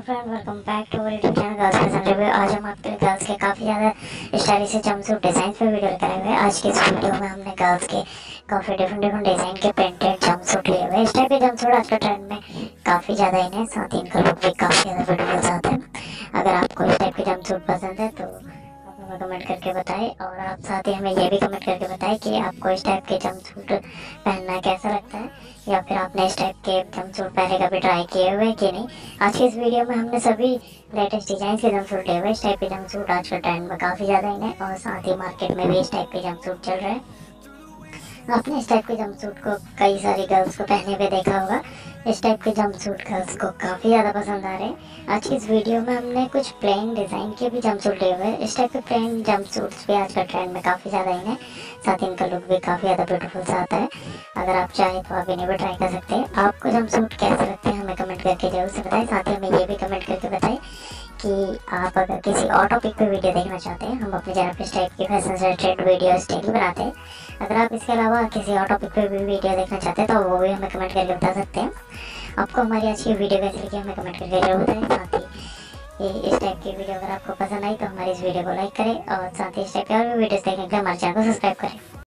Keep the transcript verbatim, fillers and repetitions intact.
Friend, welcome back to our YouTube channel girls fashion review. आज हम आपके लिए गर्ल्स के काफ़ी ज़्यादा स्टाइलिश जंपसूट डिज़ाइन पे वीडियो लेकर आए हुए हैं। आज के इस वीडियो में हमने गर्ल्स के काफ़ी डिफरेंट डिफरेंट डिज़ाइन के प्रिंटेड जंपसूट लिए हुए हैं। इस टाइप के जंपसूट आज के ट्रेंड में काफ़ी ज़्यादा इन है, साथ ही इनका लुक भी काफ़ी ज़्यादा ब्यूटीफुल आता है। अगर आपको इस टाइप के जंपसूट पसंद है तो आप हमें कमेंट करके बताएं, और आप साथ ही हमें ये भी कमेंट करके बताएं कि आपको इस टाइप के जंपसूट पहनना कैसा लगता है, या फिर आपने इस टाइप के जंपसूट पहले कभी ट्राई किए हुए हैं कि नहीं। आज की इस वीडियो में हमने सभी लेटेस्ट डिजाइन के जंपसूट लिए हुए। इस टाइप के जंपसूट आजकल ट्रेंड में काफ़ी ज़्यादा इन है, और साथ ही मार्केट में भी इस टाइप के जंपसूट चल रहे हैं। आपने इस टाइप के जंपसूट को कई सारी गर्ल्स को पहने हुए देखा होगा। इस टाइप के जंपसूट गर्ल्स को काफ़ी ज़्यादा पसंद आ रहे हैं। आज की इस वीडियो में हमने कुछ प्लेन डिज़ाइन के भी जंपसूट लिए हुए हैं। इस टाइप के प्लेन जंपसूट्स भी आजकल ट्रेंड में काफ़ी ज़्यादा इन है, साथ ही इनका लुक भी काफ़ी ज़्यादा ब्यूटीफुल सा आता है। अगर आप चाहें तो आप इन्हें भी ट्राई कर सकते हैं। आपको जंपसूट कैसे लगते हैं हमें कमेंट करके जरूर से बताएं। साथ ही हमें ये भी कमेंट करके बताएं कि आप अगर किसी और टॉपिक पे वीडियो देखना चाहते हैं, हम अपने चैनल पे इस टाइप की फैशन से रिलेटेड वीडियोस डेली बनाते हैं। अगर आप इसके अलावा किसी और टॉपिक पे भी वीडियो देखना चाहते हैं तो वो भी हमें कमेंट करके बता सकते हैं। आपको हमारी आज की वीडियो कैसी लगी हमें कमेंट करके जरूर बताएं। साथ ही ये इस टाइप की वीडियो अगर आपको पसंद आई तो हमारी इस वीडियो को लाइक करें, और साथ ही इस टाइप की और भी वीडियोस देखने के लिए हमारे चैनल को सब्सक्राइब करें।